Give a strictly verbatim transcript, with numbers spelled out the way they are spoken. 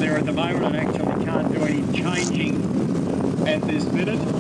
there at the moment and actually can't do any changing at this minute.